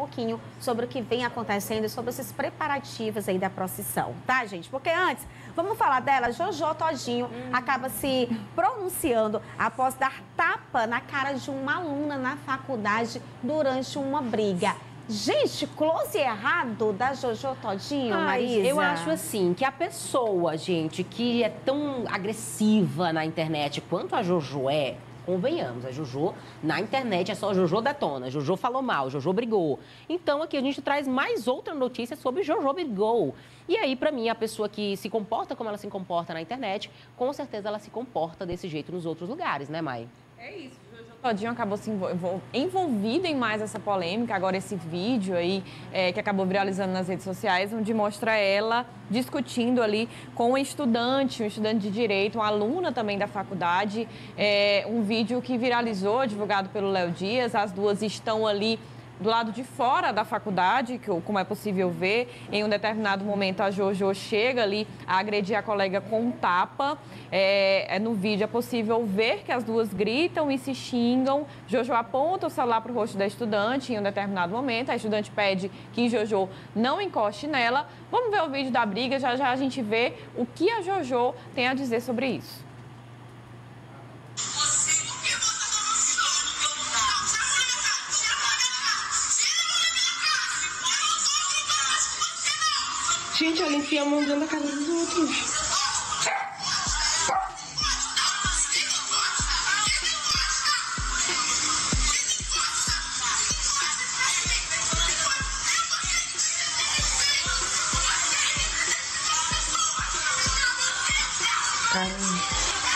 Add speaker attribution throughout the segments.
Speaker 1: pouquinho sobre o que vem acontecendo e sobre esses preparativos aí da procissão, tá, gente? Porque antes, vamos falar dela, Jojo Todinho acaba se pronunciando após dar tapa na cara de uma aluna na faculdade durante uma briga. Gente, close errado da Jojo Todinho, Marisa?
Speaker 2: Eu acho assim, que a pessoa, gente, que é tão agressiva na internet quanto a Jojo é, convenhamos, a Jojo na internet é só Jojo detona, Jojo falou mal, Jojo brigou. Então aqui a gente traz mais outra notícia sobre Jojo brigou. E aí, pra mim, a pessoa que se comporta como ela se comporta na internet, com certeza ela se comporta desse jeito nos outros lugares, né, Mai?
Speaker 3: É isso. Todinho acabou se envolvido em mais essa polêmica, agora esse vídeo aí que acabou viralizando nas redes sociais, onde mostra ela discutindo ali com um estudante de direito, uma aluna também da faculdade, um vídeo que viralizou, divulgado pelo Léo Dias, as duas estão ali do lado de fora da faculdade, como é possível ver. Em um determinado momento, a Jojo chega ali a agredir a colega com um tapa. No vídeo é possível ver que as duas gritam e se xingam. Jojo aponta o celular para o rosto da estudante em um determinado momento. A estudante pede que Jojo não encoste nela. Vamos ver o vídeo da briga, já já a gente vê o que a Jojo tem a dizer sobre isso.
Speaker 4: Gente, ela enfia a mão dentro da casa dos outros. Caramba.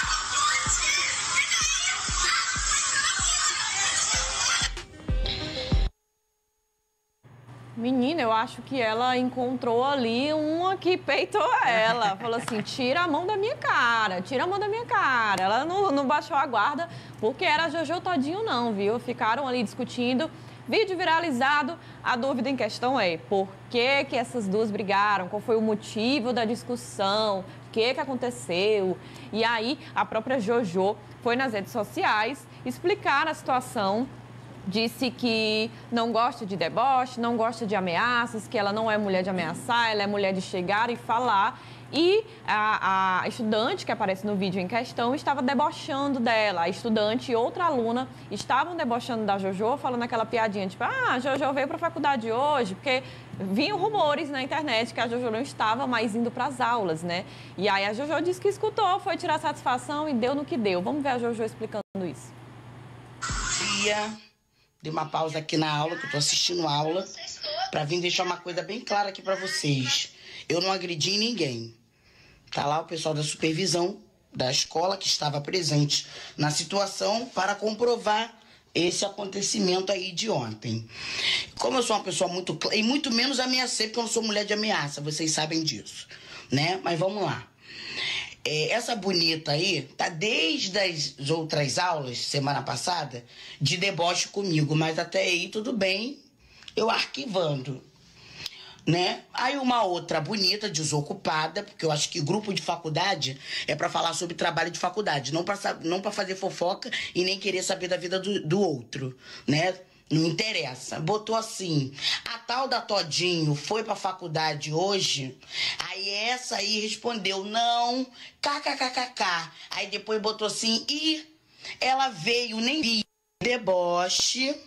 Speaker 3: Menina, eu acho que ela encontrou ali uma que peitou ela. Falou assim, tira a mão da minha cara, tira a mão da minha cara. Ela não baixou a guarda porque era Jojo Todinho não, viu? Ficaram ali discutindo. Vídeo viralizado, a dúvida em questão é por que essas duas brigaram? Qual foi o motivo da discussão? O que aconteceu? E aí, a própria Jojo foi nas redes sociais explicar a situação. Disse que não gosta de deboche, não gosta de ameaças, que ela não é mulher de ameaçar, ela é mulher de chegar e falar. E a estudante que aparece no vídeo em questão estava debochando dela. A estudante e outra aluna estavam debochando da Jojo, falando aquela piadinha, tipo, a Jojo veio para a faculdade hoje, porque vinham rumores na internet que a Jojo não estava mais indo para as aulas, né? E aí a Jojo disse que escutou, foi tirar satisfação e deu no que deu. Vamos ver a Jojo explicando isso.
Speaker 5: Dei uma pausa aqui na aula, que eu tô assistindo a aula, pra vir deixar uma coisa bem clara aqui pra vocês. Eu não agredi ninguém. Tá lá o pessoal da supervisão da escola que estava presente na situação para comprovar esse acontecimento aí de ontem. Como eu sou uma pessoa muito... E muito menos ameacei, porque eu não sou mulher de ameaça, vocês sabem disso, né? Mas vamos lá. Essa bonita aí tá desde as outras aulas, semana passada, de deboche comigo. Mas até aí tudo bem, eu arquivando, né? Aí uma outra bonita, desocupada, porque eu acho que grupo de faculdade é pra falar sobre trabalho de faculdade, não pra fazer fofoca e nem querer saber da vida do outro, né? Não interessa. Botou assim, a tal da Todinho foi pra faculdade hoje, aí essa aí respondeu, não, kkkk. Aí depois botou assim, e ela veio, nem vi, deboche.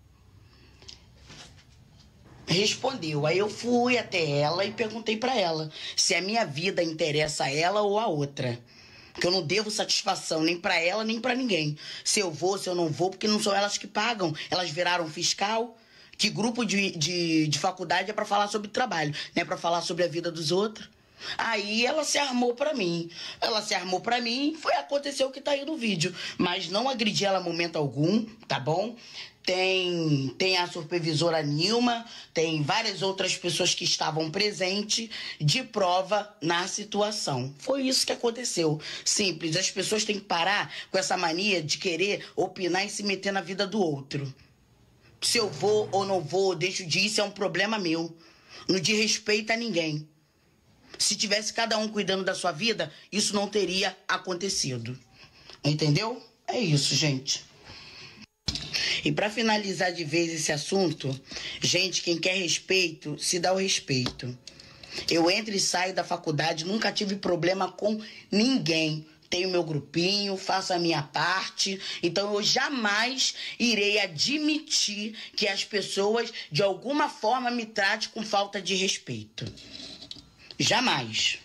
Speaker 5: Respondeu. Aí eu fui até ela e perguntei pra ela se a minha vida interessa a ela ou a outra. Porque eu não devo satisfação nem pra ela, nem pra ninguém. Se eu vou, se eu não vou, porque não são elas que pagam. Elas viraram fiscal. Que grupo de faculdade é pra falar sobre trabalho, não é pra falar sobre a vida dos outros. Aí ela se armou pra mim. Ela se armou pra mim e aconteceu o que tá aí no vídeo. Mas não agredi ela em momento algum, tá bom? Tem a supervisora Nilma, tem várias outras pessoas que estavam presentes de prova na situação. Foi isso que aconteceu. Simples. As pessoas têm que parar com essa mania de querer opinar e se meter na vida do outro. Se eu vou ou não vou, deixo de ir, isso é um problema meu. Não diz respeito a ninguém. Se tivesse cada um cuidando da sua vida, isso não teria acontecido. Entendeu? É isso, gente. E para finalizar de vez esse assunto, gente, quem quer respeito, se dá o respeito. Eu entro e saio da faculdade, nunca tive problema com ninguém. Tenho meu grupinho, faço a minha parte. Então, eu jamais irei admitir que as pessoas, de alguma forma, me tratem com falta de respeito. Jamais.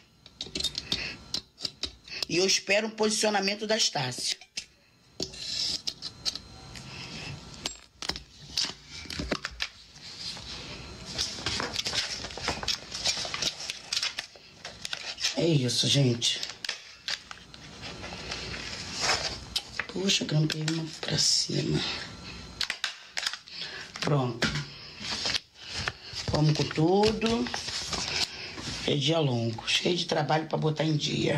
Speaker 5: E eu espero um posicionamento da Estácia. É isso, gente. Puxa, grampei uma pra cima. Pronto. Vamos com tudo. É dia longo, cheio de trabalho pra botar em dia.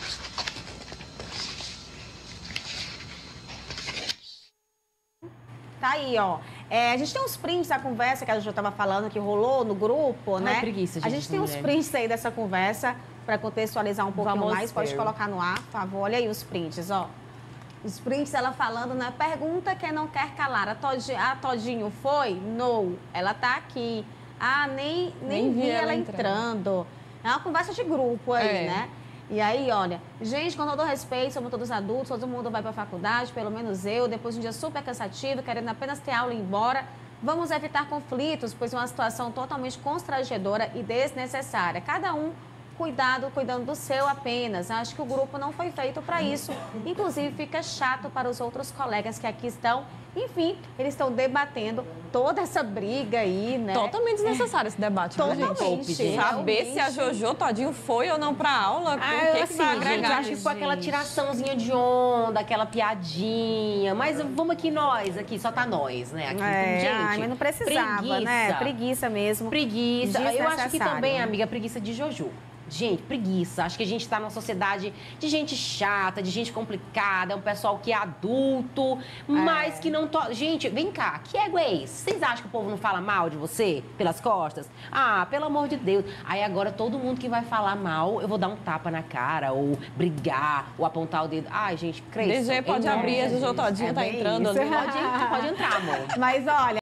Speaker 1: Tá aí, ó. A gente tem uns prints da conversa que a gente estava falando, que rolou no grupo, né?
Speaker 2: Preguiça, gente,
Speaker 1: a gente tem uns
Speaker 2: mulher.
Speaker 1: prints aí dessa conversa para contextualizar um pouquinho
Speaker 3: Vamos
Speaker 1: mais. Pode
Speaker 3: ver.
Speaker 1: colocar no ar, por favor. Olha aí os prints, ó. Os prints, ela falando, né? Pergunta quem não quer calar. A Todinho foi? No. Ela tá aqui. Ah, nem vi ela entrando. É uma conversa de grupo aí, né? E aí, olha, gente, com todo respeito, somos todos adultos, todo mundo vai para a faculdade, pelo menos eu, depois de um dia super cansativo, querendo apenas ter aula e ir embora. Vamos evitar conflitos, pois é uma situação totalmente constrangedora e desnecessária. Cada um cuidando do seu apenas. Acho que o grupo não foi feito para isso. Inclusive, fica chato para os outros colegas que aqui estão. Enfim, eles estão debatendo toda essa briga aí, né?
Speaker 3: Totalmente desnecessário esse debate, né,
Speaker 1: Totalmente.
Speaker 3: gente? Saber se a Jojo Todinho foi ou não pra aula, o que
Speaker 2: Assim,
Speaker 3: vai
Speaker 2: gente,
Speaker 3: agregar?
Speaker 2: eu acho que foi aquela tiraçãozinha de onda, aquela piadinha. Mas vamos aqui nós, aqui, só tá nós, né? Aqui, gente,
Speaker 1: Ai, mas não precisava, né? Preguiça mesmo.
Speaker 2: Preguiça. Eu acho que
Speaker 1: Desnecessário.
Speaker 2: também, amiga, preguiça de Jojo. Gente, preguiça. Acho que a gente está numa sociedade de gente chata, de gente complicada, é um pessoal que é adulto, mas que não... Gente, vem cá, que ego é esse? Vocês acham que o povo não fala mal de você pelas costas? Ah, pelo amor de Deus. Aí agora todo mundo que vai falar mal, eu vou dar um tapa na cara, ou brigar, ou apontar o dedo. Ai, gente, cresça.
Speaker 3: DG pode abrir, a Jojo Todinho tá entrando ali.
Speaker 2: Pode entrar, amor.
Speaker 1: Mas olha...